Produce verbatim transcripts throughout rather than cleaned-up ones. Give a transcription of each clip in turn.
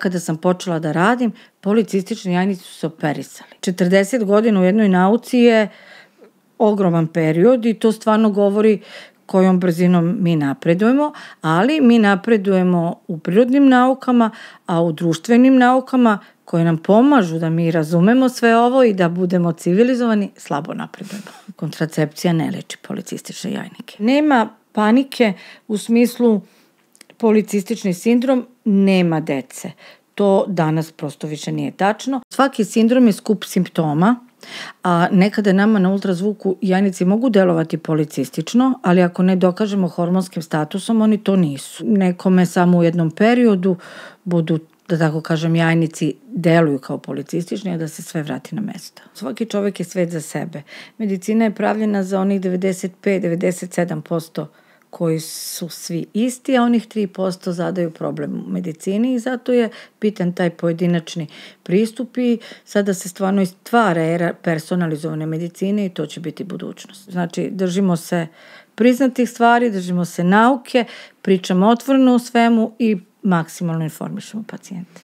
kada sam počela da radim, policistične jajnice su se operisali. četrdeset godina u jednoj nauci je ogroman period i to stvarno govori kojom brzinom mi napredujemo, ali mi napredujemo u prirodnim naukama, a u društvenim naukama koje nam pomažu da mi razumemo sve ovo i da budemo civilizovani, slabo napredujemo. Kontracepcija ne leči policistične jajnike. Nema panike u smislu policistični sindrom, nema dece. To danas prosto više nije tačno. Svaki sindrom je skup simptoma, a nekada nama na ultrazvuku jajnici mogu delovati policistično, ali ako ne dokažemo hormonskim statusom, oni to nisu. Nekome samo u jednom periodu budu, da tako kažem, jajnici deluju kao policistični, a da se sve vrati na mesto. Svaki čovek je svet za sebe. Medicina je pravljena za onih devedeset pet do devedeset sedam posto koji su svi isti, a onih tri posto zadaju problem u medicini i zato je pitan taj pojedinačni pristup i sada se stvarno i stvara era personalizovane medicine i to će biti budućnost. Znači, držimo se priznatih stvari, držimo se nauke, pričamo otvoreno o svemu i maksimalno informišemo pacijente.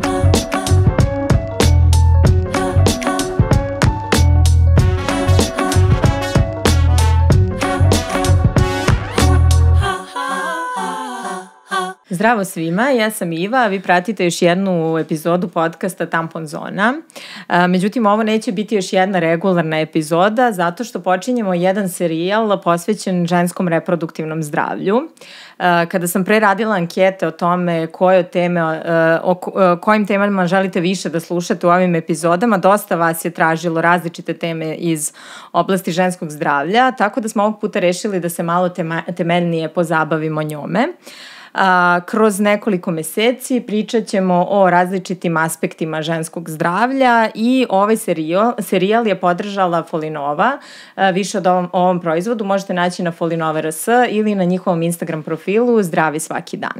Zdravo svima, ja sam Iva, a vi pratite još jednu epizodu podcasta Tampon Zona. Međutim, ovo neće biti još jedna regularna epizoda zato što počinjemo jedan serijal posvećen ženskom reproduktivnom zdravlju. Kada sam pre radila ankete o tome koje teme, o kojim temama želite više da slušate u ovim epizodama, dosta vas je tražilo različite teme iz oblasti ženskog zdravlja, tako da smo ovog puta rešili da se malo tema, temeljnije pozabavimo njome. A, kroz nekoliko meseci pričat ćemo o različitim aspektima ženskog zdravlja i ovaj serijal, serijal je podržala Folinova. A, više od ovom, ovom proizvodu možete naći na folinova R S ili na njihovom Instagram profilu Zdravi svaki dan.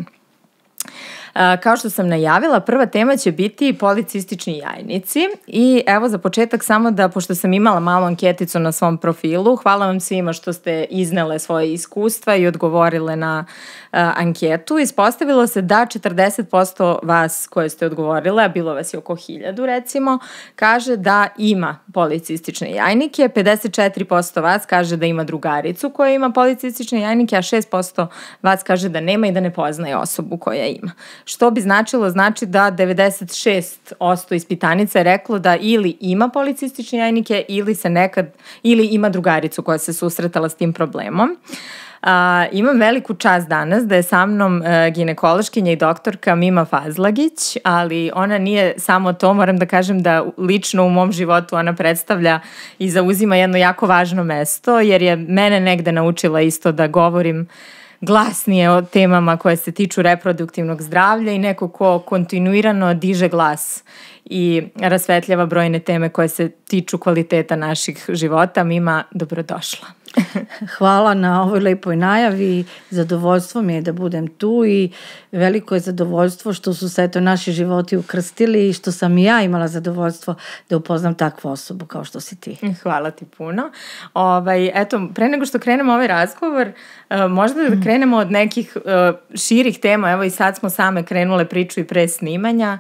Kao što sam najavila, prva tema će biti policistični jajnici i evo za početak samo da, pošto sam imala malu anketicu na svom profilu, hvala vam svima što ste iznele svoje iskustva i odgovorile na uh, anketu. Ispostavilo se da četrdeset posto vas koje ste odgovorile, a bilo vas je oko hiljadu recimo, kaže da ima policistične jajnike, pedeset četiri posto vas kaže da ima drugaricu koja ima policistične jajnike, a šest posto vas kaže da nema i da ne poznaje osobu koja ima. Što bi značilo, znači da devedeset šest posto ispitanica je reklo da ili ima policistične jajnike ili se nekad, ili ima drugaricu koja se susretala s tim problemom. Uh, imam veliku čast danas da je sa mnom uh, ginekološkinja i doktorka Mima Fazlagić, ali ona nije samo to, moram da kažem da lično u mom životu ona predstavlja i zauzima jedno jako važno mesto, jer je mene negde naučila isto da govorim glasnije o temama koje se tiču reproduktivnog zdravlja i neko ko kontinuirano diže glas i rasvetljava brojne teme koje se tiču kvaliteta naših života. Mima, dobrodošla. Hvala na ovoj lepoj najavi. Zadovoljstvo mi je da budem tu i veliko je zadovoljstvo što su se eto naši životi ukrstili i što sam i ja imala zadovoljstvo da upoznam takvu osobu kao što si ti. Hvala ti puno. Ovaj, eto, pre nego što krenemo ovaj razgovor, možda da krenemo od nekih širih tema. Evo i sad smo same krenule priču i pre snimanja.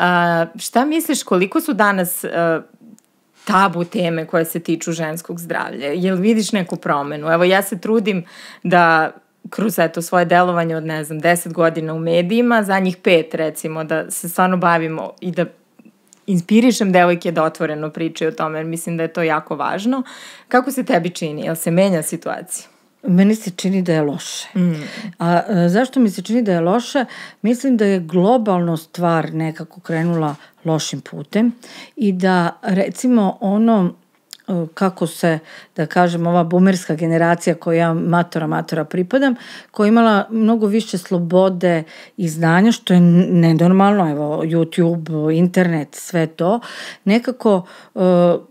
Šta misliš, koliko su danas tabu teme koje se tiču ženskog zdravlja? Jel vidiš neku promenu? Evo, ja se trudim da kroz eto svoje delovanje od, ne znam, deset godina u medijima, za njih pet recimo, da se stvarno bavimo i da inspirišem devojke da otvoreno pričaju o tome, jer mislim da je to jako važno. Kako se tebi čini? Jel se menja situacija? Meni se čini da je loše. Mm. A, a zašto mi se čini da je loše? Mislim da je globalno stvar nekako krenula lošim putem i da recimo ono kako se, da kažem, ova bumerska generacija koja matora matora pripadam, koja je imala mnogo više slobode i znanja, što je nenormalno, evo, YouTube, internet, sve to, nekako uh,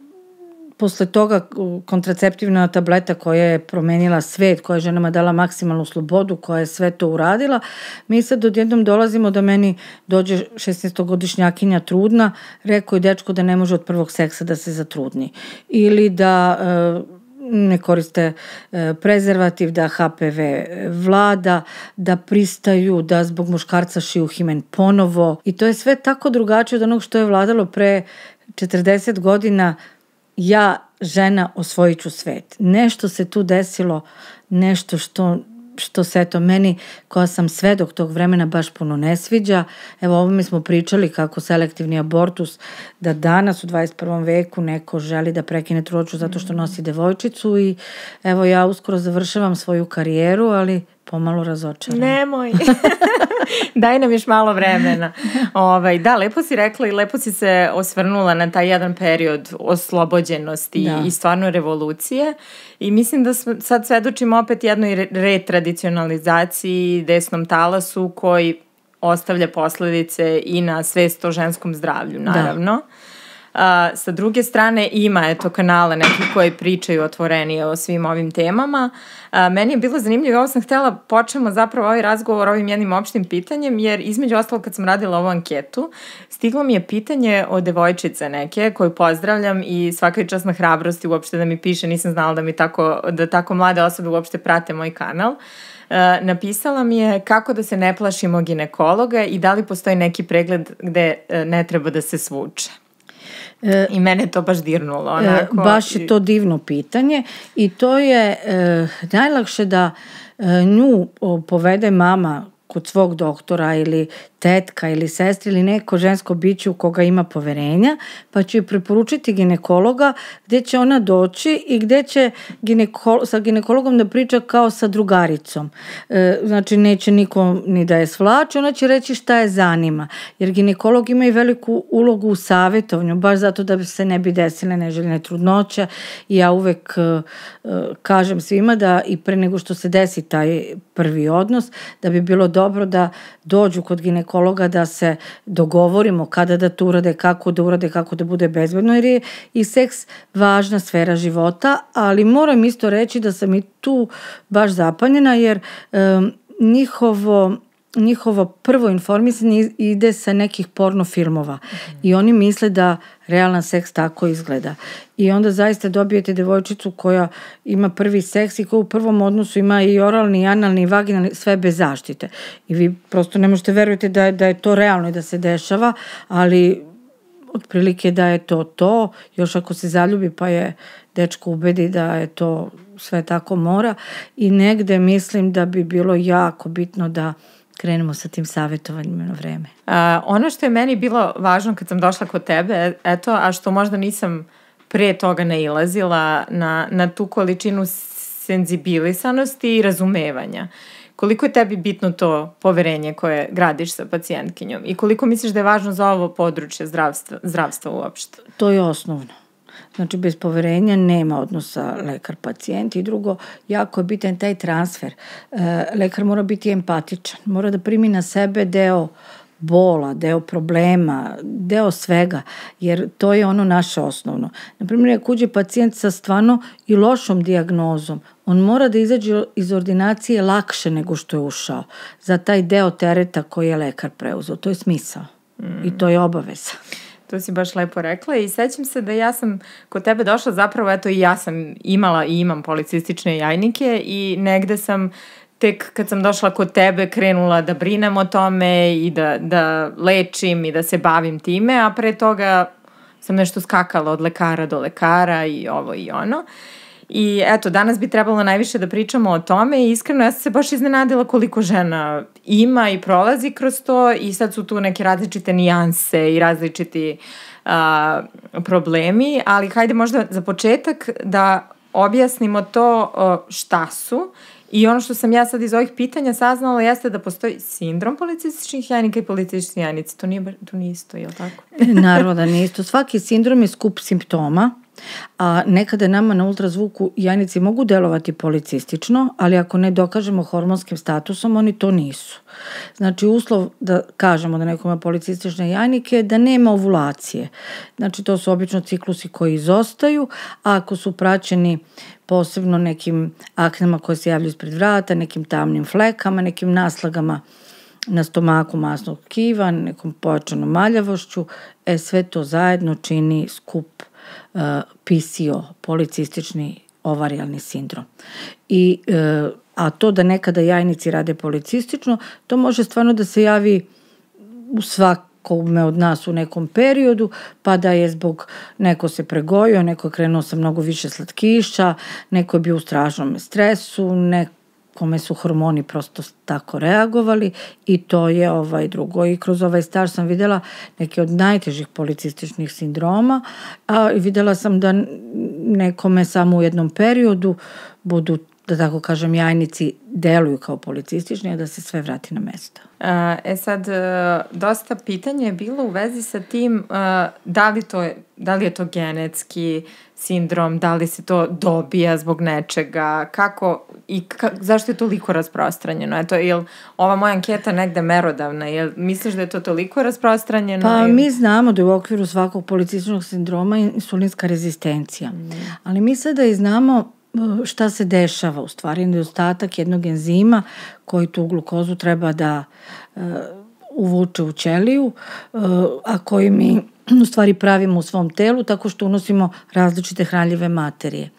posle toga kontraceptivna tableta koja je promenila svet, koja je ženama dala maksimalnu slobodu, koja je sve to uradila, mi sad odjednom dolazimo da meni dođe šesnaestogodišnjakinja trudna, rekao je dečko da ne može od prvog seksa da se zatrudni. Ili da ne koriste prezervativ, da H P V vlada, da pristaju, da zbog muškarca šiju himen ponovo. I to je sve tako drugačije od onog što je vladalo pre četrdeset godina. Ja, žena, osvojit ću svet. Nešto se tu desilo, nešto što... što se eto meni, koja sam svedok tog vremena, baš puno ne sviđa. Evo, ovome smo pričali kako selektivni abortus, da danas u dvadeset prvom veku neko želi da prekine trudnoću zato što nosi devojčicu i evo ja uskoro završavam svoju karijeru, ali pomalo razočarana. Nemoj. Daj nam još malo vremena. Ovaj, da, lepo si rekla i lepo si se osvrnula na taj jedan period oslobođenosti da. I stvarno revolucije. I mislim da sad svedočimo opet jednoj retradicionalizaciji, desnom talasu koji ostavlja posledice i na svest o ženskom zdravlju, naravno. Da. Uh, sa druge strane ima eto kanala neki koji pričaju otvorenije o svim ovim temama. Uh, meni je bilo zanimljivo, ovo sam htjela počnemo zapravo ovaj razgovor ovim jednim opštim pitanjem, jer između ostalo kad sam radila ovu anketu, stiglo mi je pitanje od devojčice neke koju pozdravljam i svaka je čast na hrabrosti uopšte da mi piše, nisam znala da mi tako, da tako mlade osobe uopšte prate moj kanal. Uh, napisala mi je kako da se ne plašimo ginekologa i da li postoji neki pregled gde uh, ne treba da se svuče. I mene to baš dirnulo. Onako. Baš je to divno pitanje i to je e, najlakše da e, nju povede mama kod svog doktora ili tetka ili sestra ili neko žensko biće u koga ima poverenja, pa će joj preporučiti ginekologa gde će ona doći i gde će ginekolo, sa ginekologom da priča kao sa drugaricom. E, znači neće niko ni da je svlače, ona će reći šta je zanima. Jer ginekolog ima i veliku ulogu u savjetovanju, baš zato da se ne bi desile neželjene trudnoće. I ja uvek e, kažem svima da i pre nego što se desi taj prvi odnos, da bi bilo dobro da dođu kod ginekologa da se dogovorimo kada da to urade, kako da urade, kako da bude bezbedno, jer je i seks važna sfera života, ali moram isto reći da sam i tu baš zapanjena, jer um, njihovo njihovo prvo informisanje ide sa nekih porno filmova mm-hmm. i oni misle da realan seks tako izgleda. I onda zaista dobijete devojčicu koja ima prvi seks i koja u prvom odnosu ima i oralni, i analni, i vaginalni, sve bez zaštite. I vi prosto ne možete verujete da je, da je to realno i da se dešava, ali otprilike da je to to. Još ako se zaljubi pa je dečko ubedi da je to sve tako mora. I negde mislim da bi bilo jako bitno da krenemo sa tim savjetovanjima na vreme. Uh, ono što je meni bilo važno kad sam došla kod tebe, eto, a što možda nisam pre toga nailazila na, na tu količinu senzibilisanosti i razumevanja. Koliko je tebi bitno to poverenje koje gradiš sa pacijentkinjom i koliko misliš da je važno za ovo područje zdravstva, zdravstva uopšte? To je osnovno. Znači, bez poverenja nema odnosa lekar-pacijent i drugo, jako je bitan taj transfer. E, lekar mora biti empatičan, mora da primi na sebe deo bola, deo problema, deo svega, jer to je ono naše osnovno. Naprimjer, ako uđe pacijent sa stvarno i lošom dijagnozom, on mora da izađe iz ordinacije lakše nego što je ušao za taj deo tereta koji je lekar preuzeo. To je smisao mm. i to je obaveza. To si baš lepo rekla i sećam se da ja sam kod tebe došla zapravo, eto i ja sam imala i imam policistične jajnike i negde sam tek kad sam došla kod tebe krenula da brinem o tome i da, da lečim i da se bavim time, a pre toga sam nešto skakala od lekara do lekara i ovo i ono. I eto, danas bi trebalo najviše da pričamo o tome i iskreno ja sam se baš iznenadila koliko žena ima i prolazi kroz to i sad su tu neke različite nijanse i različiti a, problemi, ali hajde možda za početak da objasnimo to a, šta su. I ono što sam ja sad iz ovih pitanja saznala jeste da postoji sindrom policističnih jajnika i policističnih jajnici. To nije, to nije isto, je li tako? Naravno da nije isto. Svaki sindrom je skup simptoma, a nekada nama na ultrazvuku jajnici mogu delovati policistično, ali ako ne dokažemo hormonskim statusom, oni to nisu. Znači, uslov da kažemo da neko ima policistične jajnike je da nema ovulacije. Znači, to su obično ciklusi koji izostaju, a ako su praćeni posebno nekim aknama koje se javljaju ispred vrata, nekim tamnim flekama, nekim naslagama na stomaku masnog tkiva, nekom pojačanom maljavošću, e, sve to zajedno čini skup uh, P C O, policistični ovarijalni sindrom. I, e, a to da nekada jajnici rade policistično, to može stvarno da se javi u svakome od nas u nekom periodu, pa da je zbog, neko se pregojio, neko je krenuo sa mnogo više slatkiša, neko je bio u strašnom stresu, nekome su hormoni prosto tako reagovali i to je ovaj drugo. I kroz ovaj staž sam videla neke od najtežih policističnih sindroma, a videla sam da nekome samo u jednom periodu budu, da tako kažem, jajnici deluju kao policistični, a da se sve vrati na mesto. E sad, dosta pitanja je bilo u vezi sa tim da li, to je, da li je to genetski sindrom, da li se to dobija zbog nečega, kako i ka, zašto je toliko rasprostranjeno? Eto, je li ova moja anketa negde merodavna? Jel misliš da je to toliko rasprostranjeno? Pa mi znamo da je u okviru svakog policističnog sindroma insulinska rezistencija. Mm. Ali mi sada i znamo šta se dešava, u stvari nedostatak jednog enzima koji tu glukozu treba da uh, uvuče u ćeliju, uh, a koji mi u stvari pravimo u svom telu tako što unosimo različite hranljive materije.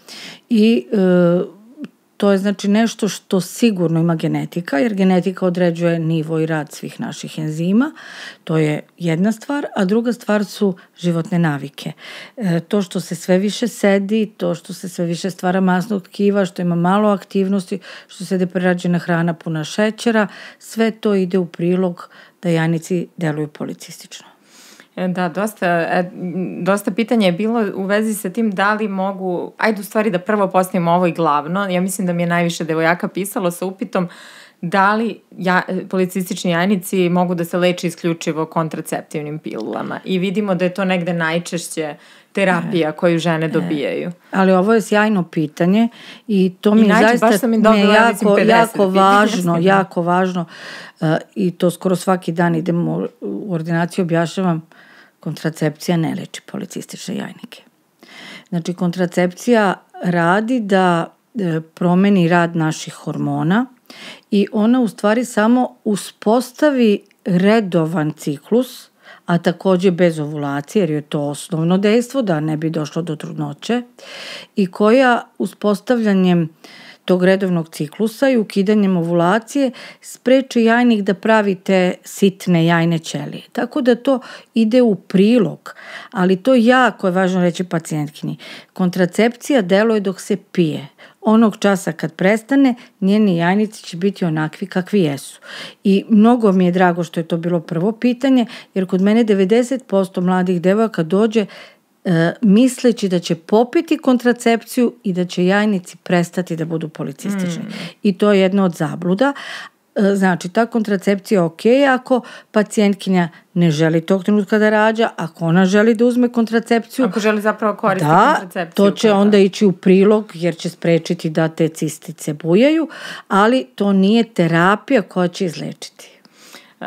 I uh, to je znači nešto što sigurno ima genetika, jer genetika određuje nivo i rad svih naših enzima. To je jedna stvar, a druga stvar su životne navike. E, to što se sve više sedi, to što se sve više stvara masnog tkiva, što ima malo aktivnosti, što se deprerađena hrana puna šećera, sve to ide u prilog da jajnici deluju policistično. Da, dosta, dosta pitanja je bilo u vezi sa tim da li mogu, ajde u stvari da prvo postavimo ovo i glavno, ja mislim da mi je najviše devojaka pisalo sa upitom da li ja, policistični jajnici mogu da se leče isključivo kontraceptivnim pilulama i vidimo da je to negde najčešće terapija e, koju žene dobijaju. E, ali ovo je sjajno pitanje i to mi I najče, zaista mi je jako, jako važno, jako važno uh, i to skoro svaki dan idemo u ordinaciju, objašnjavam, kontracepcija ne leči policistične jajnike. Znači, kontracepcija radi da e, promeni rad naših hormona i ona u stvari samo uspostavi redovan ciklus, a takođe bez ovulacije, jer je to osnovno dejstvo, da ne bi došlo do trudnoće, i koja uspostavljanjem tog redovnog ciklusa i ukidanjem ovulacije spreči jajnik da pravi te sitne jajne ćelije. Tako da to ide u prilog, ali to jako je važno reći pacijentkinji. Kontracepcija deluje dok se pije. Onog časa kad prestane, njeni jajnici će biti onakvi kakvi jesu. I mnogo mi je drago što je to bilo prvo pitanje, jer kod mene devedeset posto mladih devojaka dođe E, misleći da će popiti kontracepciju i da će jajnici prestati da budu policistični. Mm. I to je jedno od zabluda. E, znači, ta kontracepcija je ok ako pacijentkinja ne želi tog trenutka da rađa, ako ona želi da uzme kontracepciju. Ako želi zapravo koristiti da, kontracepciju. To će da. onda ići u prilog jer će sprečiti da te cistice bujaju, ali to nije terapija koja će izlečiti. Uh,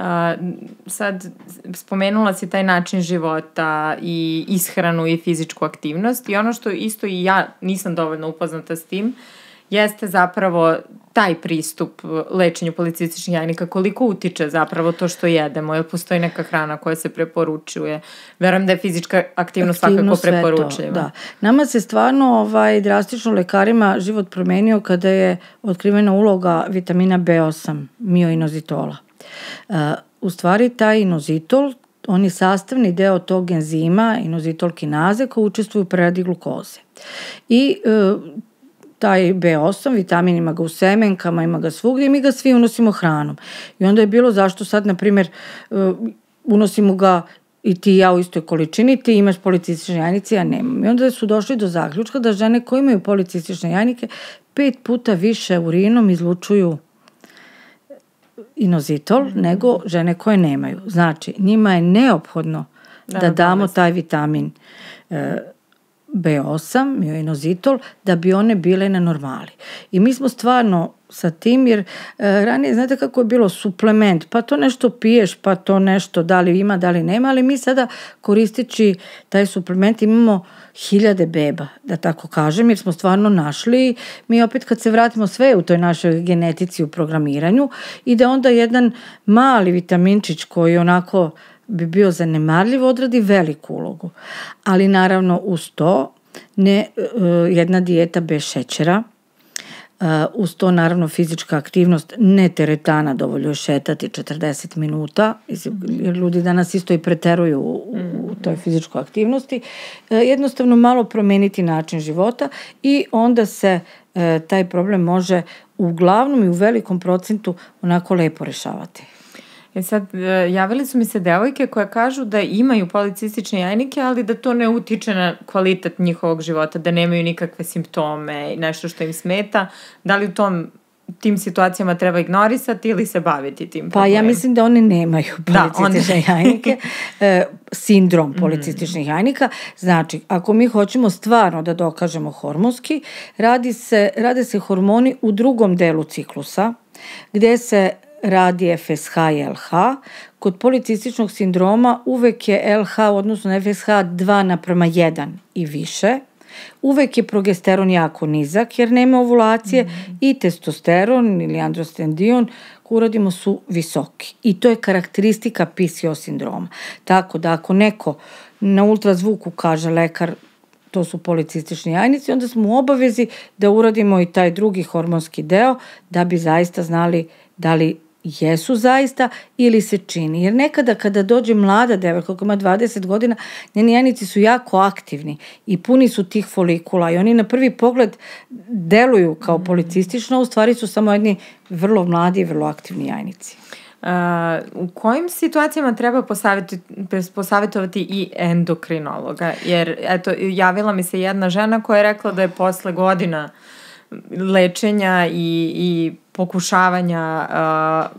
sad spomenula si taj način života i ishranu i fizičku aktivnost i ono što isto i ja nisam dovoljno upoznata s tim jeste zapravo taj pristup lečenju policističnih jajnika, koliko utiče zapravo to što jedemo, jer postoji neka hrana koja se preporučuje. Verujem da je fizička aktivnost, aktivnost svakako preporučljiva. Da. Nama se stvarno ovaj, drastično lekarima život promenio kada je otkrivena uloga vitamina B osam, mioinozitola. Uh, u stvari taj inozitol, on je sastavni deo tog enzima, inozitol kinaze, koji učestvuju u preradi glukoze. I uh, taj B osam, vitamin ima ga u semenkama, ima ga svugdje i mi ga svi unosimo hranom. I onda je bilo zašto sad, na primjer, uh, unosimo ga i ti i ja u istoj količini, ti imaš policistične jajnice, ja nemam. I onda su došli do zaključka da žene koje imaju policistične jajnike pet puta više urinom izlučuju inozitol mm-hmm. nego žene koje nemaju. Znači, njima je neophodno da, da damo taj vitamin e, B osam, mioinozitol, da bi one bile na normali. I mi smo stvarno sa tim, jer e, ranije, znate kako je bilo, suplement, pa to nešto piješ, pa to nešto da li ima, da li nema, ali mi sada koristeći taj suplement imamo hiljade beba, da tako kažem, jer smo stvarno našli, mi opet kad se vratimo sve u toj našoj genetici u programiranju i da onda jedan mali vitaminčić koji onako bi bio zanemarljiv odradi veliku ulogu. Ali naravno uz to ne, jedna dijeta bez šećera, uz to naravno fizička aktivnost, ne teretana, dovoljno je šetati četrdeset minuta, jer ljudi danas isto i preteruju u, u toj fizičkoj aktivnosti, jednostavno malo promeniti način života i onda se taj problem može uglavnom i u velikom procentu onako lepo rešavati. E sad, javili su mi se devojke koje kažu da imaju policistične jajnike, ali da to ne utiče na kvalitet njihovog života, da nemaju nikakve simptome i nešto što im smeta. Da li u tom, tim situacijama treba ignorisati ili se baviti tim problemom? Pa ja mislim da one nemaju policistične da, jajnike. E, sindrom policističnih mm. jajnika. Znači, ako mi hoćemo stvarno da dokažemo hormonski, radi se, rade se hormoni u drugom delu ciklusa, gde se radi F S H i L H. Kod policističnog sindroma uvek je L H, odnosno F S H dva naprema jedan i više. Uvek je progesteron jako nizak jer nema ovulacije mm. i testosteron ili androstendion koji uradimo su visoki. I to je karakteristika P C O sindroma. Tako da ako neko na ultrazvuku kaže lekar to su policistični jajnici, onda smo u obavezi da uradimo i taj drugi hormonski deo da bi zaista znali da li jesu zaista ili se čini. Jer nekada kada dođe mlada devojka koja ima dvadeset godina, njeni jajnici su jako aktivni i puni su tih folikula i oni na prvi pogled deluju kao policistično, u stvari su samo jedni vrlo mladi i vrlo aktivni jajnici. Uh, u kojim situacijama treba posavjetovati i endokrinologa? Jer eto, javila mi se jedna žena koja je rekla da je posle godina lečenja i, i pokušavanja uh,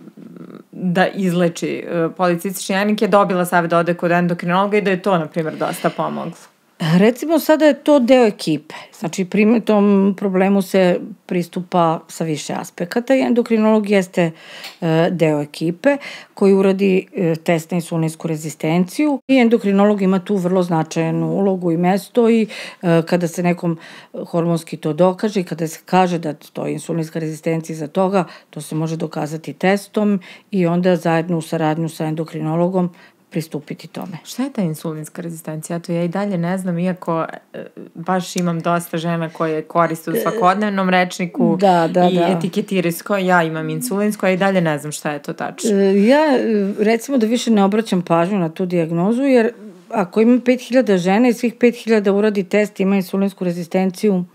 da izleči uh, policistični jajnik je dobila savjet da ode kod endokrinologa i da je to, na primjer, dosta pomoglo. Recimo sada je to deo ekipe. Znači, pri tom problemu se pristupa sa više aspekata i endokrinolog jeste e, deo ekipe koji uradi e, test na insulinsku rezistenciju i endokrinolog ima tu vrlo značajnu ulogu i mesto i e, kada se nekom hormonski to dokaže i kada se kaže da to je insulinska rezistencija za toga, to se može dokazati testom i onda zajedno u saradnju sa endokrinologom pristupiti tome. Šta je ta insulinska rezistencija? To ja i dalje ne znam, iako e, baš imam dosta žena koje koriste u svakodnevnom rečniku da, da, i da. etiketirijsko. Ja imam insulinsko, a i dalje ne znam šta je to tačno. E, ja recimo da više ne obraćam pažnju na tu dijagnozu, jer ako imam pet hiljada žena i svih pet hiljada uradi test ima insulinsku rezistenciju,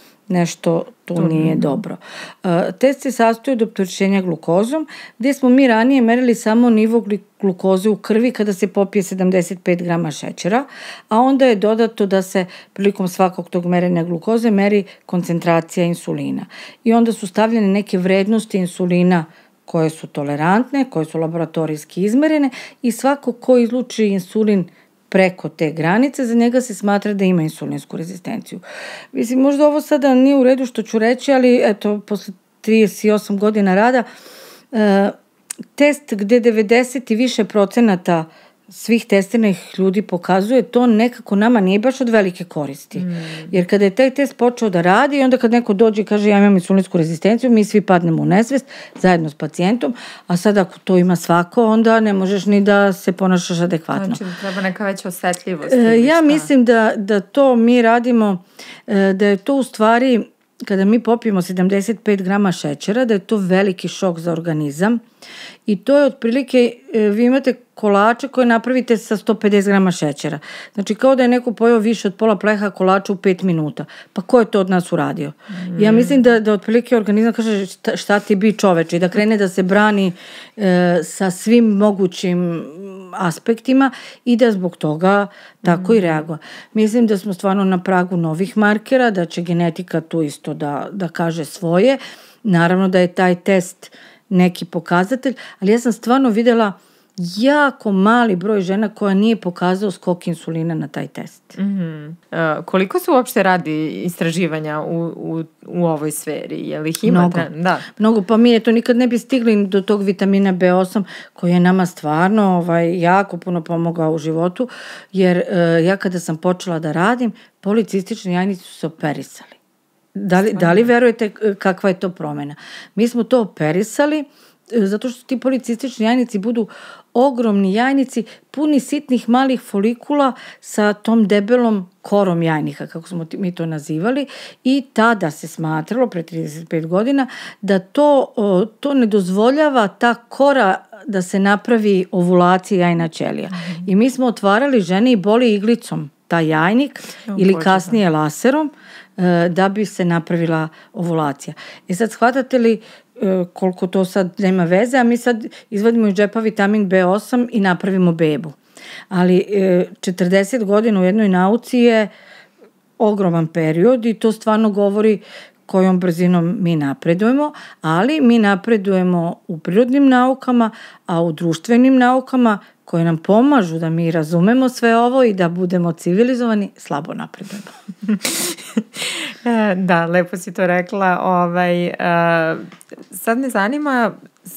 nešto tu nije dobro. Uh, test se sastoji od opterećenja glukozom, gdje smo mi ranije merili samo nivo glukoze u krvi kada se popije sedamdeset pet grama šećera, a onda je dodato da se prilikom svakog tog merenja glukoze meri koncentracija insulina. I onda su stavljene neke vrednosti insulina koje su tolerantne, koje su laboratorijski izmerene i svako ko izluči insulin preko te granice, za njega se smatra da ima insulinsku rezistenciju. Mislim, možda ovo sada nije u redu što ću reći, ali eto, posle trideset osam godina rada, e, test gde devedeset i više procenata svih testiranih ljudi pokazuje, to nekako nama nije baš od velike koristi. Mm. Jer kada je taj test počeo da radi, onda kad neko dođe i kaže ja imam insulinsku rezistenciju, mi svi padnemo u nesvest zajedno s pacijentom, a sad ako to ima svako, onda ne možeš ni da se ponašaš adekvatno. Znači da treba neka veća osetljivost. E, ja mislim da, da to mi radimo, da je to u stvari, kada mi popijemo sedamdeset pet grama šećera, da je to veliki šok za organizam i to je otprilike, vi imate kolače koje napravite sa sto pedeset grama šećera. Znači kao da je neko pojeo više od pola pleha kolača u pet minuta. Pa ko je to od nas uradio? Mm. Ja mislim da, da otprilike organizam kaže šta, šta ti bi čoveče i da krene da se brani e, sa svim mogućim aspektima i da zbog toga tako mm. i reaguje. Mislim da smo stvarno na pragu novih markera, da će genetika tu isto da, da kaže svoje. Naravno da je taj test neki pokazatelj, ali ja sam stvarno videla jako mali broj žena koja nije pokazao skok insulina na taj test. Mm-hmm. Uh, koliko se uopšte radi istraživanja u, u, u ovoj sferi? Je li ih ima? Mnogo. Da. Mnogo, pa mi eto nikad ne bi stigli do tog vitamina B osam koji je nama stvarno ovaj, jako puno pomogao u životu, jer uh, ja kada sam počela da radim, policistični jajnici su se operisali. Da li, da li verujete kakva je to promjena? Mi smo to operisali zato što ti policistični jajnici budu ogromni jajnici, puni sitnih malih folikula sa tom debelom korom jajnika, kako smo mi to nazivali, i tada se smatralo, pre trideset pet godina, da to, to ne dozvoljava ta kora da se napravi ovulacija jajna ćelija. Mm. I mi smo otvarali žene i boli iglicom taj jajnik no, ili kasnije da. laserom da bi se napravila ovulacija. E sad, shvatate li koliko to sad nema veze, a mi sad izvadimo iz džepa vitamin be osam i napravimo bebu. Ali četrdeset godina u jednoj nauci je ogroman period i to stvarno govori kojom brzinom mi napredujemo, ali mi napredujemo u prirodnim naukama, a u društvenim naukama koje nam pomažu da mi razumemo sve ovo i da budemo civilizovani, slabo napredujemo. Da, lepo si to rekla. Ovaj, uh, sad me zanima,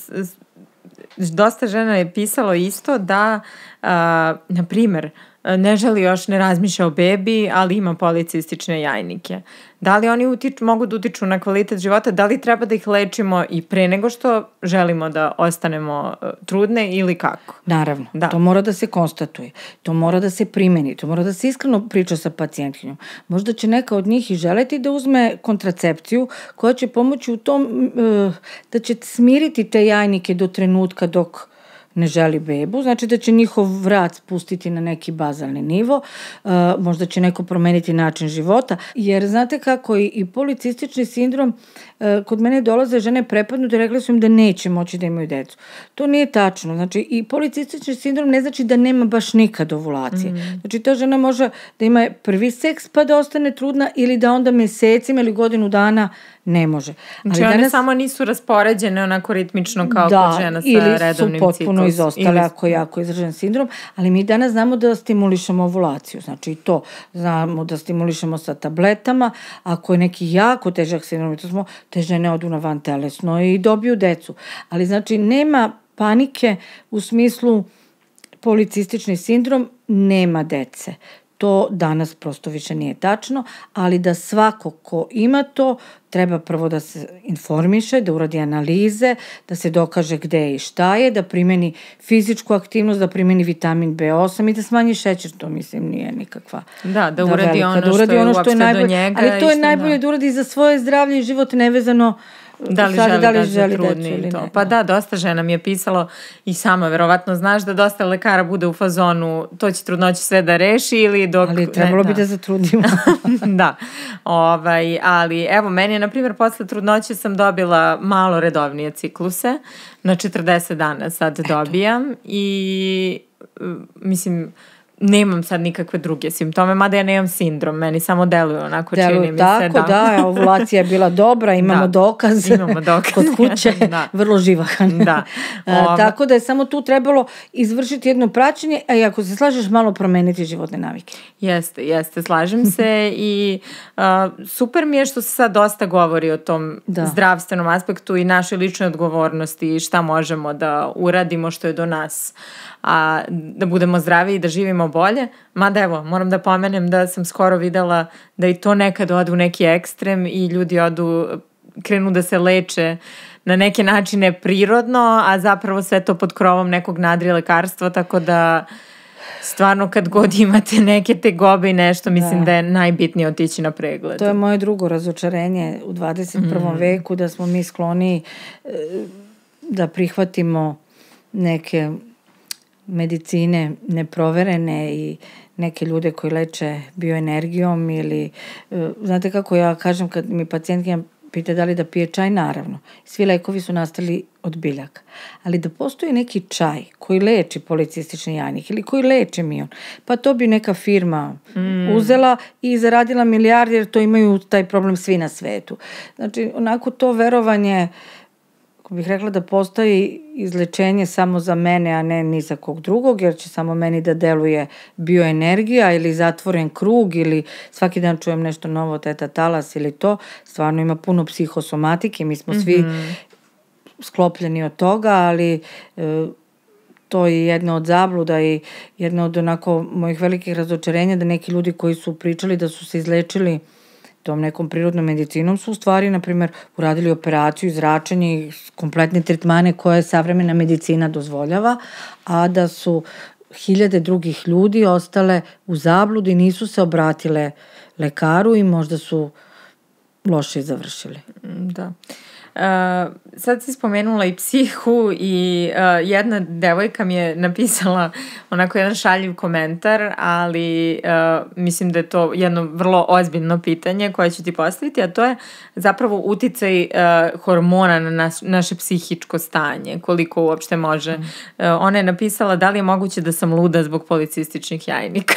dosta žena je pisalo isto da, uh, na primer, ne želi još, ne razmišlja o bebi, ali ima policistične jajnike. Da li oni utiču, mogu da utiču na kvalitet života? Da li treba da ih lečimo i pre nego što želimo da ostanemo trudne ili kako? Naravno, da. To mora da se konstatuje, to mora da se primeni, to mora da se iskreno priča sa pacijentkinjom. Možda će neka od njih i želeti da uzme kontracepciju koja će pomoći u tom da će smiriti te jajnike do trenutka dok ne želi bebu, znači da će njihov vrat spustiti na neki bazalni nivo, uh, možda će neko promeniti način života, jer znate kako i, i policistični sindrom, uh, kod mene dolaze žene prepadnute i rekli su im da neće moći da imaju decu. To nije tačno, znači i policistični sindrom ne znači da nema baš nikad ovulacije. Mm. Znači ta žena može da ima prvi seks pa da ostane trudna ili da onda mesecima ili godinu dana ne može. Znači ali one danas, samo nisu raspoređene onako ritmično kao da, kod žena sa redovnim ciklusom. Da, ili su potpuno izostale ako je jako izražen sindrom, ali mi danas znamo da stimulišemo ovulaciju, znači i to znamo da stimulišemo sa tabletama, ako je neki jako težak sindrom, to smo, te žene odu na vantelesno i dobiju decu. Ali znači nema panike u smislu policistični sindrom, nema dece. To danas prosto više nije tačno, ali da svako ko ima to treba prvo da se informiše, da uradi analize, da se dokaže gde i šta je, da primeni fizičku aktivnost, da primeni vitamin be osam i da smanji šećer, to mislim nije nikakva. Da, da uradi da ono, da uradi što, ono što je uopšte do njega. Ali to je najbolje da. da uradi za svoje zdravlje i život nevezano Da li sad, želi da li da želi se trudni ili to. Ne, pa da, dosta žena mi je pisalo i sama, verovatno znaš da dosta lekara bude u fazonu to će trudnoći sve da reši ili dok... Ali trebalo ne, bi da, da zatrudimo. Da, ovaj, ali evo, meni je, na primjer, posle trudnoće sam dobila malo redovnije cikluse, na četrdeset dana sad Eto. dobijam i mislim... Nemam sad nikakve druge simptome, mada ja nemam sindrom, meni samo deluje onako, deluje čini mi tako, se. Tako, da, da ovulacija je bila dobra, imamo da, dokaz, imamo dokaz kod kuće, da. vrlo živahan. Da. Ove... Tako da je samo tu trebalo izvršiti jedno praćenje, a i ako se slažeš, malo promeniti životne navike. Jeste, jeste, slažem se i uh, super mi je što se sad dosta govori o tom da. zdravstvenom aspektu i našoj ličnoj odgovornosti i šta možemo da uradimo što je do nas, a da budemo zdravi i da živimo bolje. Mada evo, moram da pomenem da sam skoro videla da i to nekad ode u neki ekstrem i ljudi odu, krenu da se leče na neke načine prirodno, a zapravo sve to pod krovom nekog nadri lekarstva, tako da stvarno kad god imate neke tegobe i nešto, mislim da, da je najbitnije otići na pregled. To je moje drugo razočarenje u dvadeset prvom Mm. veku, da smo mi skloni da prihvatimo neke medicine neproverene i neke ljude koji leče bioenergijom ili, znate kako ja kažem kad mi pacijentkinja pita da li da pije čaj, naravno. Svi lekovi su nastali od biljaka. Ali da postoji neki čaj koji leči policistični jajnik ili koji leči mion, pa to bi neka firma mm. uzela i zaradila milijarde jer to imaju taj problem svi na svetu. Znači, onako to verovanje, ako bih rekla da postoji izlečenje samo za mene, a ne ni za kog drugog, jer će samo meni da deluje bioenergija ili zatvoren krug ili svaki dan čujem nešto novo, teta talas ili to, stvarno ima puno psihosomatike, mi smo svi mm-hmm. sklopljeni od toga, ali e, to je jedna od zabluda i jedna od onako mojih velikih razočarenja da neki ljudi koji su pričali da su se izlečili tom nekom prirodnom medicinom su u stvari, na primjer, uradili operaciju, zračenje i kompletne tretmane koje savremena medicina dozvoljava, a da su hiljade drugih ljudi ostale u zabludi, nisu se obratile lekaru i možda su loše završili. Da. Uh, sad si spomenula i psihu i uh, jedna devojka mi je napisala onako jedan šaljiv komentar, ali uh, mislim da je to jedno vrlo ozbiljno pitanje koje ću ti postaviti, a to je zapravo uticaj uh, hormona na naš, naše psihičko stanje, koliko uopšte može. Mm. Uh, ona je napisala da li je moguće da sam luda zbog policističnih jajnika.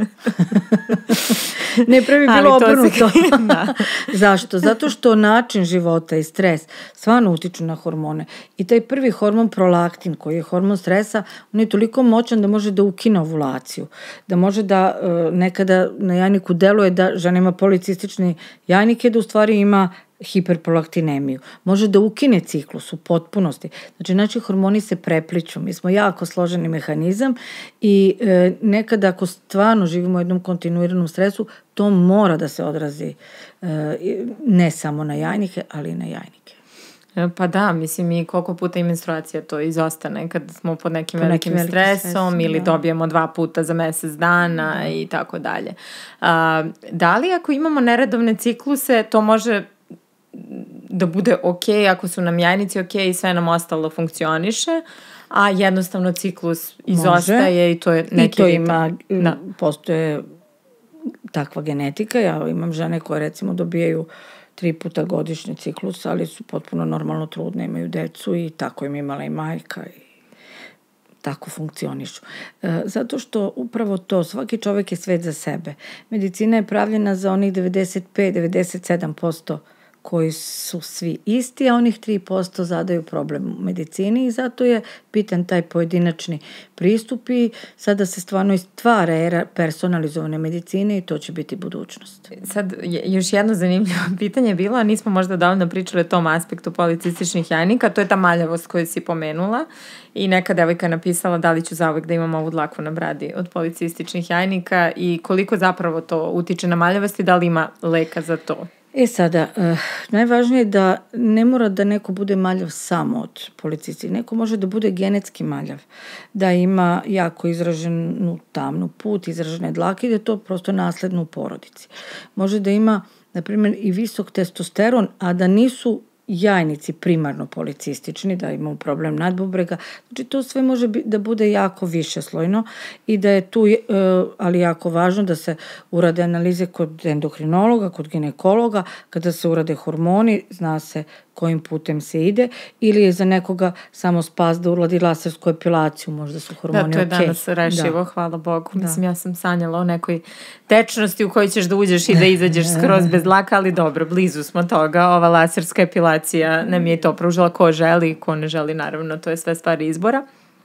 Ne, pre bi bilo obrnuto. Da. Zašto? Zato što način života i stres stvarno utiču na hormone. I taj prvi hormon prolaktin, koji je hormon stresa, on je toliko moćan da može da ukine ovulaciju. Da može da uh, nekada na jajniku deluje da žena ima policistični jajnike, da u stvari ima hiperprolaktinemiju. Može da ukine ciklus u potpunosti. Znači, naši hormoni se prepliču. Mi smo jako složeni mehanizam i e, nekada ako stvarno živimo u jednom kontinuiranom stresu, to mora da se odrazi e, ne samo na jajnike, ali i na jajnike. Pa da, mislim i koliko puta i menstruacija to izostane kad smo pod nekim, pod nekim velikim stresom, stresom ili da. Dobijemo dva puta za mesec dana da. I tako dalje. A, da li ako imamo neredovne cikluse, to može da bude ok, ako su nam jajnici ok i sve nam ostalo funkcioniše, a jednostavno ciklus izostaje može. I to je neki... I to ima, da. Postoje takva genetika, ja imam žene koje recimo dobijaju tri puta godišnji ciklus, ali su potpuno normalno trudne, imaju decu i tako im imala i majka i tako funkcionišu. E, zato što upravo to, svaki čovek je svet za sebe. Medicina je pravljena za onih devedeset pet do devedeset sedam posto koji su svi isti, a onih tri posto zadaju problem u medicini i zato je bitan taj pojedinačni pristup i sada se stvarno stvara era personalizovane medicine i to će biti budućnost. Sad, još jedno zanimljivo pitanje je bilo, a nismo možda dovoljno pričali o tom aspektu policističnih jajnika, to je ta maljavost koju si pomenula i neka devojka je napisala da li ću zauvek da imam ovu dlaku na bradi od policističnih jajnika i koliko zapravo to utiče na maljavost i da li ima leka za to? E sada, eh, najvažnije je da ne mora da neko bude maljav samo od policisti. Neko može da bude genetski maljav, da ima jako izraženu tamnu put, izražene dlake i da je to prosto nasledno u porodici. Može da ima, na primjer, i visok testosteron, a da nisu jajnici primarno policistični, da imamo problem nadbubrega. Znači to sve može da bude jako višeslojno i da je tu, ali jako važno da se urade analize kod endokrinologa, kod ginekologa, kada se urade hormoni, zna se kojim putem se ide, ili je za nekoga samo spas da uradi lasersku epilaciju, možda su hormoni okej. Da, to je okay. Danas rešivo, da. Hvala Bogu. Da. Mislim, ja sam sanjala o nekoj tečnosti u kojoj ćeš da uđeš i da izađeš skroz bez dlaka, ali dobro, blizu smo toga. Ova laserska epilacija nam je i to pružila ko želi, ko ne želi, naravno, to je sve stvari izbora.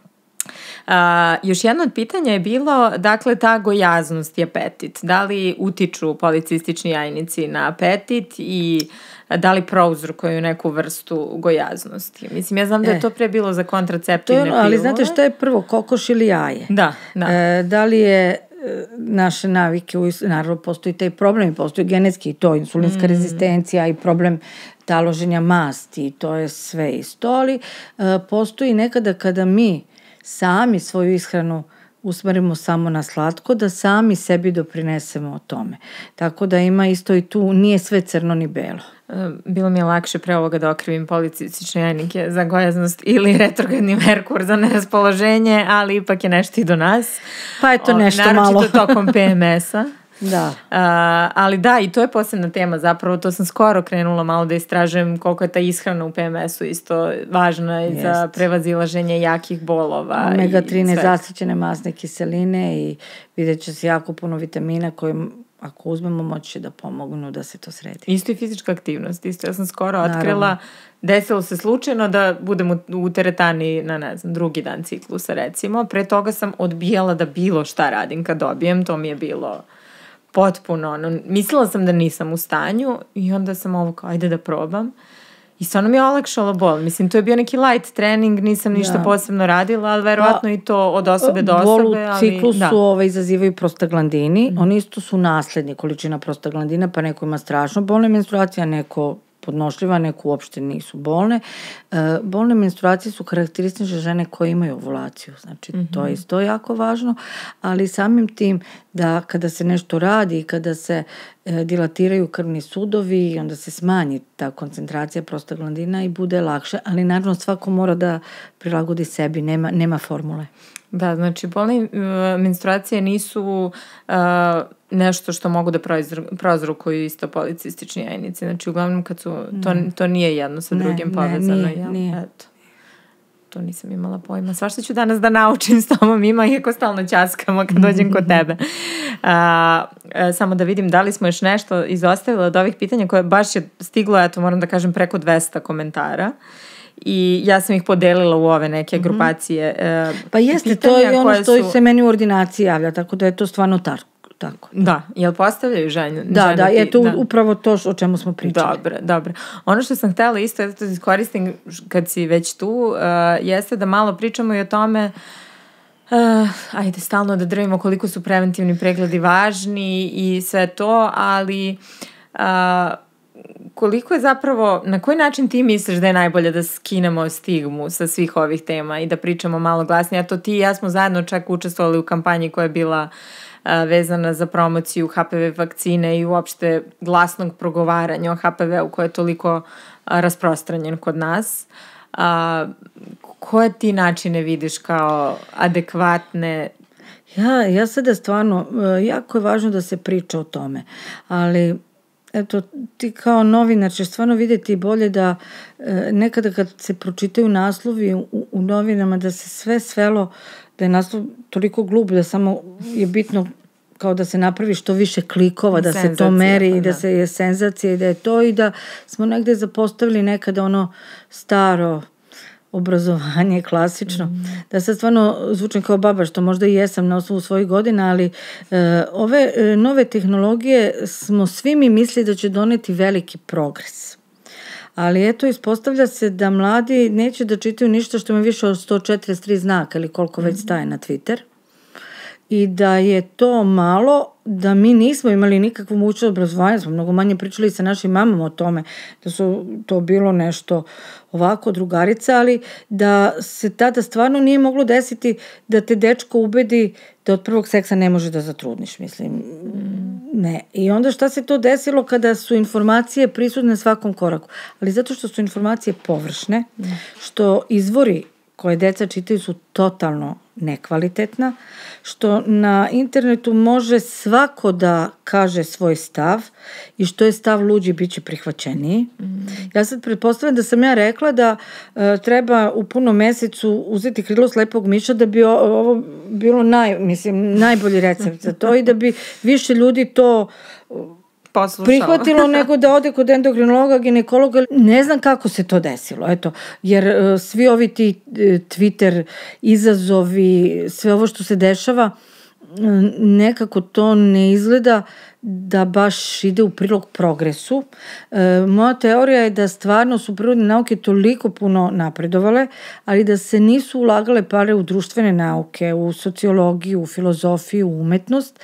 Uh, još jedno od pitanja je bilo, dakle, ta gojaznost i apetit. Da li utiču policistični jajnici na apetit i da li prouzrokuju neku vrstu gojaznosti? Mislim, ja znam da je to pre bilo za kontraceptivne pilule. Ali znate šta je prvo, kokoš ili jaje? Da, da. E, da li je naše navike, naravno postoji taj problem, postoji genetski i to, insulinska mm. rezistencija i problem taloženja masti, to je sve isto, ali e, postoji nekada kada mi sami svoju ishranu usmerimo samo na slatko, da sami sebi doprinesemo o tome. Tako da ima isto i tu, nije sve crno ni belo. Bilo mi je lakše pre ovoga da okrivim policistične jajnike za gojaznost ili retrogradni Merkur za neraspoloženje, ali ipak je nešto i do nas. Pa je to nešto o, malo. Naročito tokom P M S-a. Da. Uh, ali da, i to je posebna tema zapravo, to sam skoro krenula malo da istražujem koliko je ta ishrana u P M S-u isto važna i za prevazilaženje jakih bolova. omega tri nezasićene masne kiseline i vidjet će se jako puno vitamina koje ako uzmemo moći da pomognu da se to sredi. Isto i fizička aktivnost, isto ja sam skoro otkrila, naravno. Desilo se slučajno da budem u, u teretani na, ne znam, drugi dan ciklusa recimo, pre toga sam odbijala da bilo šta radim kad dobijem, to mi je bilo potpuno, ono, mislila sam da nisam u stanju i onda sam ovo kao, ajde da probam. I stvarno mi je olakšalo bol. Mislim, to je bio neki light trening, nisam ništa ja. posebno radila, ali verovatno pa, i to od osobe do osobe. Bol u ali, ciklusu da. ovaj, izazivaju prostaglandini. Mm. Oni isto su nasledni količina prostaglandina, pa neko ima strašno bolne menstruacije, a neko podnošljiva, neko uopšte nisu bolne. E, bolne menstruacije su karakteristične žene koje imaju ovulaciju, znači mm-hmm. to je isto jako važno, ali samim tim da kada se nešto radi i kada se e, dilatiraju krvni sudovi i onda se smanji ta koncentracija prostaglandina i bude lakše, ali naravno svako mora da prilagodi sebi, nema, nema formule. Da, znači bolne uh, menstruacije nisu uh, nešto što mogu da prouzrokuju isto policistični jajnici. Znači uglavnom kad su, to, to nije jedno sa ne, drugim povezano. Ne, nije, nije. Eto. To nisam imala pojma. Svašta ću danas da naučim s tobom, ima iako stalno ćaskamo kad dođem kod tebe. A, a, samo da vidim da li smo još nešto izostavili od ovih pitanja koje baš je stiglo, eto moram da kažem, preko dvesta komentara. I ja sam ih podelila u ove neke grupacije. E, pa jeste, to je ono što su... se meni u ordinaciji javlja, tako da je to stvarno tako. Tako. Da, jel postavljaju žene? Da, žene da, ti, je to da. upravo to o čemu smo pričali. Dobro, dobro. Ono što sam htjela isto, eto da koristim kad si već tu, uh, jeste da malo pričamo i o tome, uh, ajde stalno da drvimo koliko su preventivni pregledi važni i sve to, ali uh, koliko je zapravo, na koji način ti misliš da je najbolje da skinemo stigmu sa svih ovih tema i da pričamo malo glasnije? A to ti i ja smo zajedno čak učestvovali u kampanji koja je bila vezana za promociju H P V vakcine i uopšte glasnog progovaranja o H P V-u koji je toliko rasprostranjen kod nas. A, koje ti načine vidiš kao adekvatne? Ja, ja sada stvarno, jako je važno da se priča o tome, ali eto, ti kao novinar ćeš stvarno vidjeti bolje da nekada kad se pročitaju naslovi u, u novinama da se sve svelo, da je naslov toliko glup da samo je bitno kao da se napravi što više klikova, da senzacija, se to meri i da, da se je senzacija i da je to i da smo negde zapostavili nekada ono staro obrazovanje, klasično. Mm. Da sad stvarno zvučim kao baba, što možda i jesam na osnovu svojih godina, ali e, ove e, nove tehnologije smo svi mi mislili da će doneti veliki progres. Ali eto, ispostavlja se da mladi neće da čitaju ništa što ima više od sto četrdeset tri znaka ili koliko već staje na Twitter. I da je to malo, da mi nismo imali nikakvu mogućnost obrazovanja, smo mnogo manje pričali sa našim mamama o tome, da su to bilo nešto ovako drugarica, ali da se tada stvarno nije moglo desiti da te dečko ubedi da od prvog seksa ne može da zatrudniš, mislim. Ne. I onda šta se to desilo kada su informacije prisutne na svakom koraku? Ali zato što su informacije površne, što izvori koje deca čitaju su totalno nekvalitetna, što na internetu može svako da kaže svoj stav i što je stav luđi bit će prihvaćeniji. Mm. Ja sad pretpostavljam da sam ja rekla da e, treba u punom mesecu uzeti krilo slepog miša da bi ovo bilo naj, mislim, najbolji recept za to i da bi više ljudi to poslušala. Prihvatilo nego da ode kod endokrinologa, ginekologa. Ne znam kako se to desilo, eto, jer uh, svi ovi ti uh, Twitter izazovi, sve ovo što se dešava, uh, nekako to ne izgleda da baš ide u prilog progresu. Uh, moja teorija je da stvarno su prirodne nauke toliko puno napredovale, ali da se nisu ulagale pare u društvene nauke, u sociologiju, u filozofiju, u umetnost,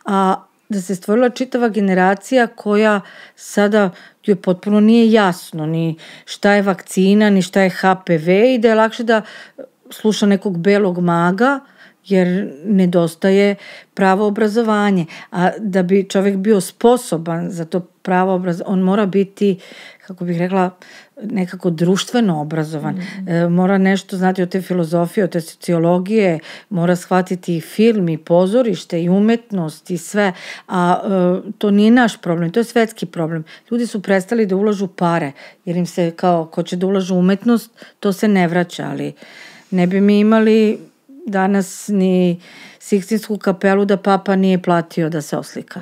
a da se stvorila čitava generacija koja sada joj potpuno nije jasno ni šta je vakcina, ni šta je H P V i da je lakše da sluša nekog belog maga jer nedostaje pravo obrazovanje. A da bi čovjek bio sposoban za to pravo obrazovanje, on mora biti, kako bih rekla, nekako društveno obrazovan. Mm. E, mora nešto znati o te filozofije, o te sociologije, mora shvatiti i film, i pozorište, i umetnost, i sve. A e, to nije naš problem, to je svetski problem. Ljudi su prestali da ulažu pare, jer im se kao, ko će da ulažu umetnost, to se ne vraća, ali ne bi mi imali danas ni Sikstinsku kapelu da papa nije platio da se oslika.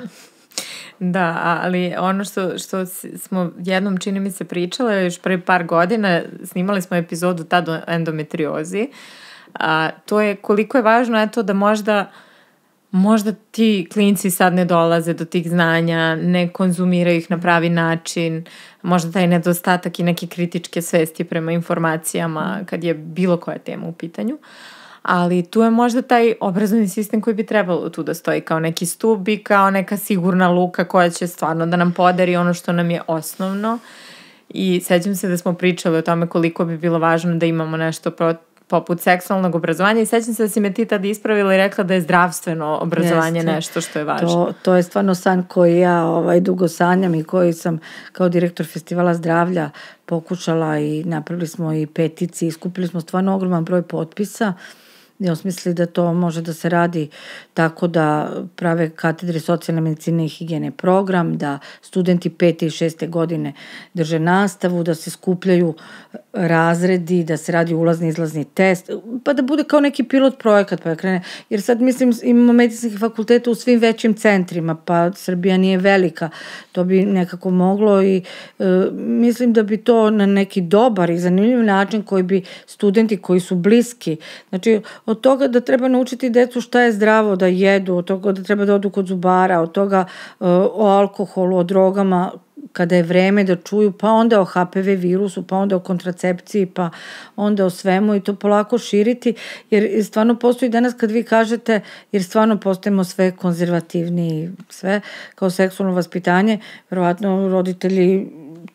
Da, ali ono što, što smo jednom, čini mi se, pričale, još prvi par godina, snimali smo epizodu tad o endometriozi, a to je koliko je važno eto da možda možda ti klinci sad ne dolaze do tih znanja, ne konzumiraju ih na pravi način, možda taj nedostatak i neke kritičke svesti prema informacijama kad je bilo koja tema u pitanju. Ali tu je možda taj obrazovni sistem koji bi trebalo tu da stoji kao neki stub i kao neka sigurna luka koja će stvarno da nam podari ono što nam je osnovno. I sećam se da smo pričali o tome koliko bi bilo važno da imamo nešto pro, poput seksualnog obrazovanja i sećam se da si me ti tada ispravila i rekla da je zdravstveno obrazovanje Jeste. Nešto što je važno. To, to je stvarno san koji ja ovaj, dugo sanjam i koji sam kao direktor Festivala zdravlja pokušala i napravili smo i peticiji, skupili smo stvarno ogroman broj potpisa i osmislili da to može da se radi tako da prave katedre socijalne medicine i higijene program, da studenti pete i šeste godine drže nastavu, da se skupljaju razredi, da se radi ulazni izlazni test, pa da bude kao neki pilot projekat pa da krene. Jer sad mislim imamo medicinskih fakulteta u svim većim centrima, pa Srbija nije velika, to bi nekako moglo i e, mislim da bi to na neki dobar i zanimljiv način koji bi studenti koji su bliski, znači od toga da treba naučiti decu šta je zdravo da jedu, od toga da treba da odu kod zubara, od toga uh, o alkoholu, o drogama, kada je vreme da čuju, pa onda o ha pe ve virusu, pa onda o kontracepciji, pa onda o svemu i to polako širiti, jer stvarno postoji danas kad vi kažete, jer stvarno postajemo sve konzervativni, sve kao seksualno vaspitanje, verovatno roditelji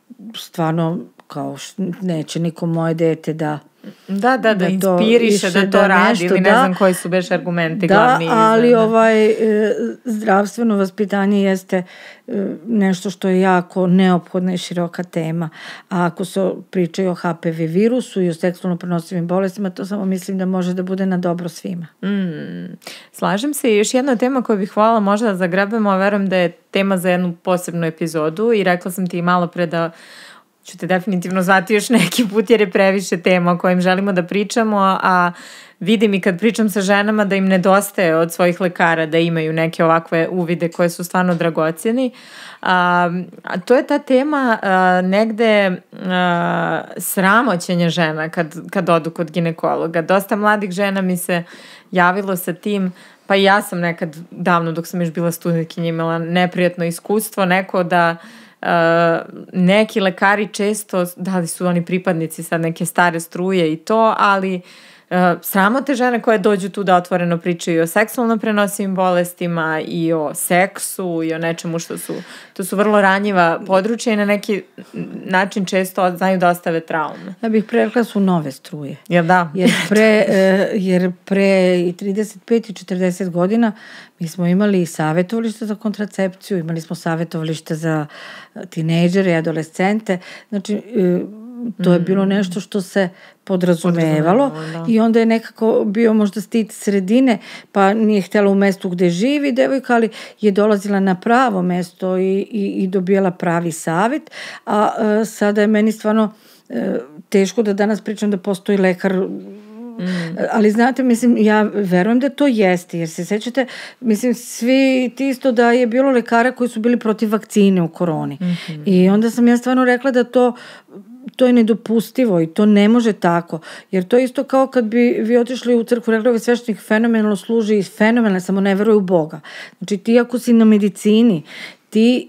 stvarno kao neće niko moje dete da Da, da, da, da inspiriše da to da radi nešto, ili ne da, znam koji su beš argumenti da, glavni. Da, ali da. ovaj e, zdravstveno vaspitanje jeste e, nešto što je jako neophodna i široka tema. A ako se pričaju o ha pe ve virusu i o seksualno prenosivim bolestima, to samo mislim da može da bude na dobro svima. Mm, slažem se i još jedna tema koju bih hvala možda da zagrebemo, a verujem da je tema za jednu posebnu epizodu i rekla sam ti malo pre da ću te definitivno zvati još neki put jer je previše tema o kojim želimo da pričamo, a vidim i kad pričam sa ženama da im nedostaje od svojih lekara da imaju neke ovakve uvide koje su stvarno dragocjeni. A, a to je ta tema a, negde a, sramoćenja žena kad, kad odu kod ginekologa. Dosta mladih žena mi se javilo sa tim, pa i ja sam nekad davno dok sam još bila studentkinja imala neprijatno iskustvo, neko da Uh, neki lekari često, da li su oni pripadnici sad neke stare struje i to, ali uh, sramote žene koje dođu tu da otvoreno pričaju o seksualno prenosivim bolestima i o seksu i o nečemu što su, to su vrlo ranjiva područja i na neki način često znaju da ostave traume. Ja bih pre rekla su nove struje. Jel da? Jer pre, uh, jer pre i trideset pet i četrdeset godina mi smo imali savjetovalište za kontracepciju, imali smo savjetovalište za tinejdžere i adolescente, znači to je bilo nešto što se podrazumevalo da. I onda je nekako bio možda stid sredine, pa nije htjela u mestu gde živi devojka, ali je dolazila na pravo mesto i, i, i dobijala pravi savjet, a, a sada je meni stvarno a, teško da danas pričam da postoji lekar. Mm. Ali znate, mislim, ja verujem da to jeste, jer se sećate, mislim, svi ti isto da je bilo lekara koji su bili protiv vakcine u koroni. Mm-hmm. I onda sam ja stvarno rekla da to to je nedopustivo i to ne može tako, jer to je isto kao kad bi vi otišli u crkvu, rekli ovaj sveštenik fenomenalno služi i fenomenalno, samo ne veruje u Boga. Znači ti ako si na medicini, ti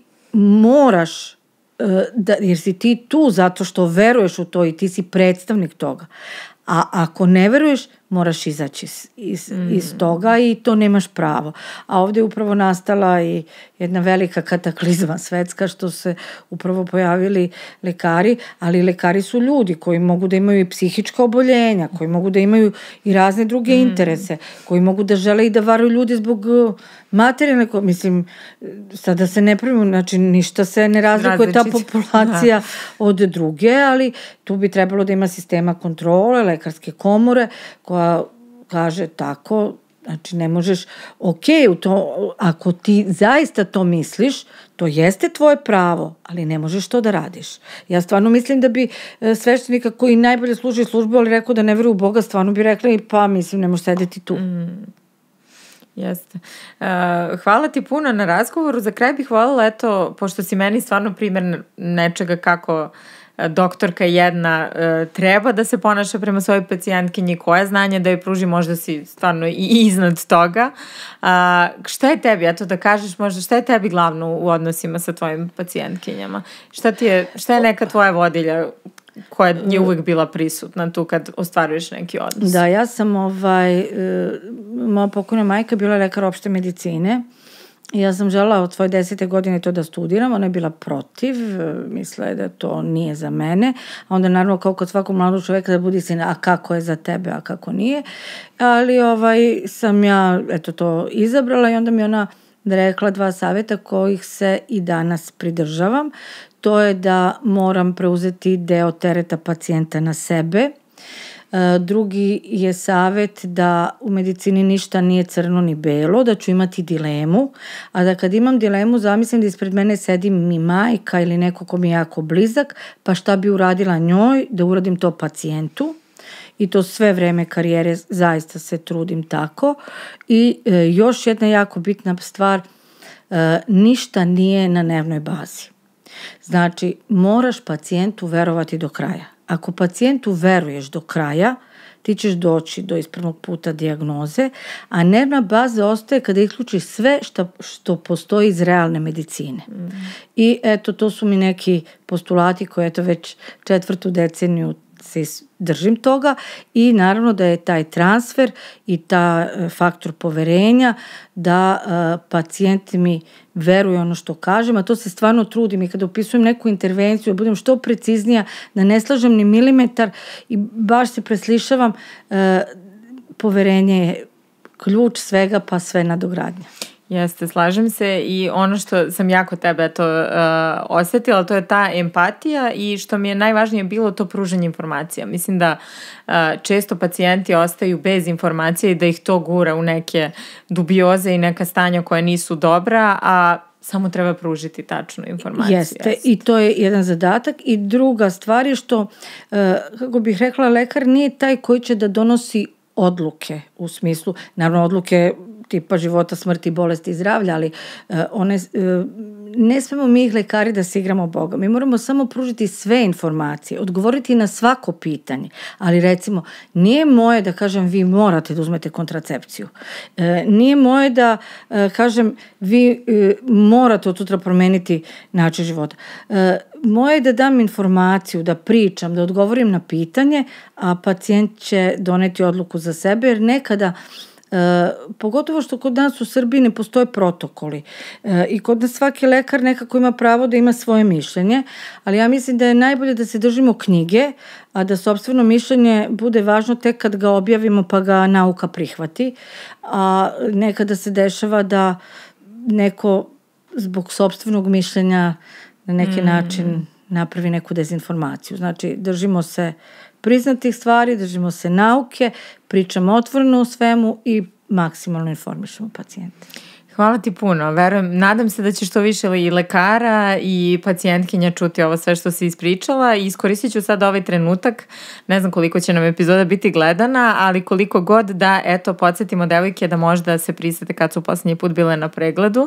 moraš da, jer si ti tu zato što veruješ u to i ti si predstavnik toga. A ako ne veruješ, moraš izaći iz, iz, mm. iz toga i to nemaš pravo. A ovdje je upravo nastala i jedna velika kataklizma svetska što se upravo pojavili lekari, ali lekari su ljudi koji mogu da imaju i psihička oboljenja, koji mogu da imaju i razne druge mm. interese, koji mogu da žele i da varaju ljudi zbog materijalne, mislim, sada se ne pravimo, znači ništa se ne razlikuje ta populacija od druge, ali tu bi trebalo da ima sistema kontrole, lekarske komore, koja kaže tako, znači ne možeš, ok, u to, ako ti zaista to misliš, to jeste tvoje pravo, ali ne možeš to da radiš. Ja stvarno mislim da bi sveštenika koji najbolje služi službu, ali rekao da ne veruje u Boga, stvarno bi rekla pa mislim ne možeš sedeti tu. Mm. Jeste. Uh, hvala ti puno na razgovoru. Za kraj bih voljela, eto, pošto si meni stvarno primjer nečega kako doktorka jedna uh, treba da se ponaša prema svojoj pacijentkinji, koja znanja da joj pruži, možda si stvarno i iznad toga. Uh, šta je tebi, eto da kažeš možda, šta je tebi glavno u odnosima sa tvojim pacijentkinjama? Šta, ti je, šta je neka tvoja vodilja koja je uvijek bila prisutna tu kad ostvaruješ neki odnos? Da, ja sam ovaj, uh, moja pokojna majka bila lekar opšte medicine. Ja sam želela od svoje desete godine to da studiram, ona je bila protiv, mislila je da to nije za mene, a onda naravno kao kod svakog mladog čoveka da budi se, a kako je za tebe, a kako nije, ali ovaj, sam ja eto to izabrala i onda mi ona rekla dva savjeta kojih se i danas pridržavam, to je da moram preuzeti deo tereta pacijenta na sebe. Drugi je savjet da u medicini ništa nije crno ni belo, da ću imati dilemu, a da kad imam dilemu zamislim da ispred mene sedi mi majka ili neko ko mi je jako blizak, pa šta bi uradila njoj, da uradim to pacijentu. I to sve vreme karijere zaista se trudim tako. I e, još jedna jako bitna stvar, e, ništa nije na dnevnoj bazi. Znači, moraš pacijentu verovati do kraja. Ako pacijentu veruješ do kraja, ti ćeš doći do ispravnog puta dijagnoze, a nervna baza ostaje kada isključiš sve što, što postoji iz realne medicine. Mm. I eto, to su mi neki postulati koje eto već četvrtu deceniju se držim toga i naravno da je taj transfer i ta faktor poverenja da uh, pacijenti mi veruju ono što kažem, a to se stvarno trudim i kada opisujem neku intervenciju, da budem što preciznija, da ne slažem ni milimetar i baš se preslišavam, uh, poverenje je ključ svega pa sve nadogradnja. Jeste, slažem se i ono što sam jako tebe to uh, osjetila, to je ta empatija i što mi je najvažnije bilo to pružanje informacija. Mislim da uh, često pacijenti ostaju bez informacije i da ih to gura u neke dubioze i neka stanja koja nisu dobra, a samo treba pružiti tačnu informaciju. Jeste, Jeste. I to je jedan zadatak. I druga stvar je što, uh, kako bih rekla, lekar nije taj koji će da donosi odluke u smislu, naravno odluke tipa života, smrti, bolesti i zdravlja, ali uh, one, uh, ne smemo mi ih lekari da se igramo Boga. Mi moramo samo pružiti sve informacije, odgovoriti na svako pitanje, ali recimo nije moje da kažem vi morate da uzmete kontracepciju. Uh, nije moje da uh, kažem vi uh, morate od sutra promeniti način života. Uh, moje je da dam informaciju, da pričam, da odgovorim na pitanje, a pacijent će doneti odluku za sebe, jer nekada E, pogotovo što kod nas u Srbiji ne postoje protokoli e, i kod nas svaki lekar nekako ima pravo da ima svoje mišljenje, ali ja mislim da je najbolje da se držimo knjige, a da sopstveno mišljenje bude važno tek kad ga objavimo pa ga nauka prihvati, a nekada se dešava da neko zbog sopstvenog mišljenja na neki mm. način napravi neku dezinformaciju. Znači, držimo se priznatih stvari, držimo se nauke, pričamo otvoreno o svemu i maksimalno informišemo pacijente. Hvala ti puno. Verujem, nadam se da će što više i lekara i pacijentkinja čuti ovo sve što si ispričala i iskoristit ću sad ovaj trenutak. Ne znam koliko će nam epizoda biti gledana, ali koliko god da, eto, podsjetimo devojke da možda se prisete kad su posljednji put bile na pregledu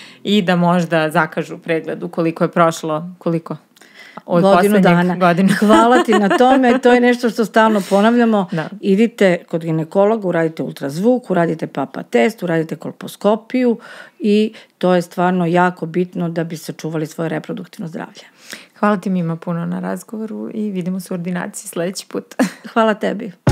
i da možda zakažu pregled ukoliko je prošlo, koliko? Od godinu dana. Godinu. Hvala ti na tome, to je nešto što stalno ponavljamo. Da. Idite kod ginekologa, uradite ultrazvuk, uradite papa test, uradite kolposkopiju i to je stvarno jako bitno da bi sačuvali svoje reproduktivno zdravlje. Hvala ti Mima puno na razgovoru i vidimo se u ordinaciji sljedeći put. Hvala tebi.